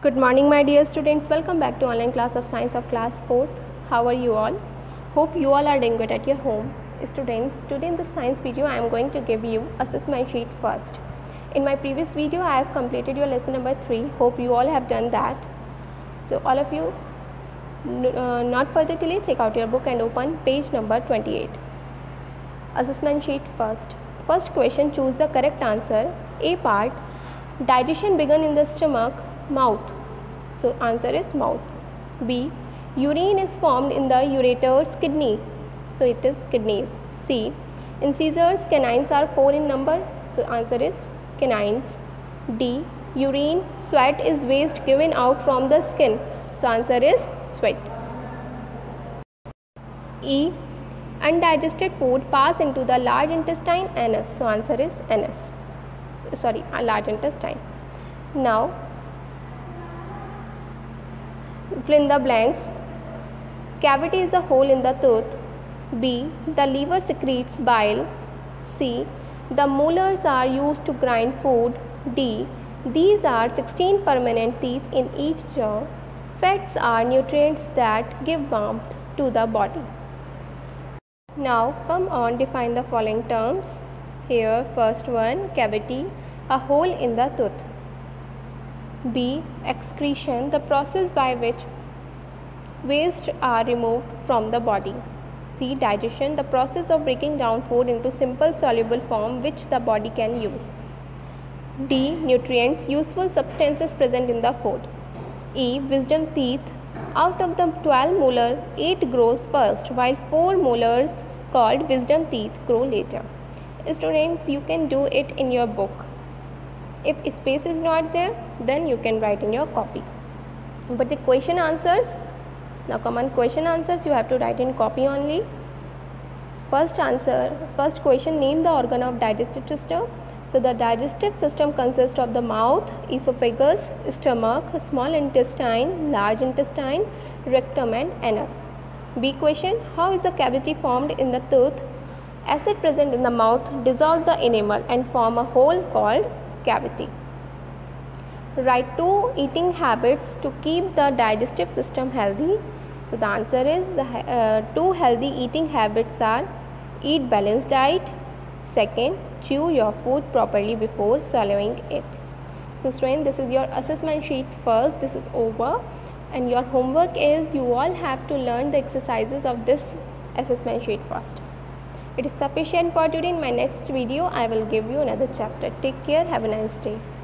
Good morning my dear students, welcome back to online class of science of class 4th. How are you all? Hope you all are doing good at your home. Students, today in this science video I am going to give you assessment sheet first. In my previous video I have completed your lesson number 3. Hope you all have done that. So all of you, not further delay, check out your book and open page number 28. Assessment sheet first. First question, choose the correct answer. A part, digestion began in the stomach, mouth. So answer is mouth. B, urine is formed in the ureter's kidney. So it is kidneys. C, incisors canines are 4 in number. So answer is canines. D, urine, sweat is waste given out from the skin. So answer is sweat. E, undigested food pass into the large intestine, anus. So answer is anus. Large intestine. Now fill in the blanks. Cavity is a hole in the tooth. B, the liver secretes bile. C, the molars are used to grind food. D, these are 16 permanent teeth in each jaw. Fats are nutrients that give warmth to the body. Now come on, define the following terms. Here first one, cavity, a hole in the tooth. B, excretion, the process by which waste are removed from the body. C, digestion, the process of breaking down food into simple soluble form which the body can use. D, nutrients, useful substances present in the food. E, wisdom teeth, out of the 12 molar, 8 grows first while 4 molars called wisdom teeth grow later. Students, you can do it in your book. If space is not there, then you can write in your copy. But the question answers, now come on, question answers you have to write in copy only. First question, name the organ of digestive system. So the digestive system consists of the mouth, esophagus, stomach, small intestine, large intestine, rectum and anus. B question, how is a cavity formed in the tooth? Acid present in the mouth dissolve the enamel and form a hole called cavity. Write 2 eating habits to keep the digestive system healthy. So the answer is the 2 healthy eating habits are: eat balanced diet. Second, chew your food properly before swallowing it. So students, this is your assessment sheet first. This is over and your homework is you all have to learn the exercises of this assessment sheet first. It is sufficient for today. In my next video I will give you another chapter. Take care. Have a nice day.